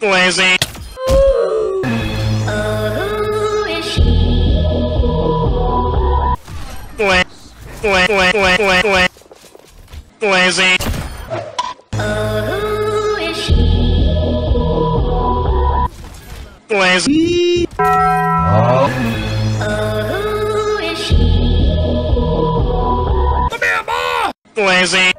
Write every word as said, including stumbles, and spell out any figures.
Glizzy. Oh, who is she? Gli gli gli gli gli gli Glizzy. Oh, who is she? Glizzy. Oh, who is she? Glizzy.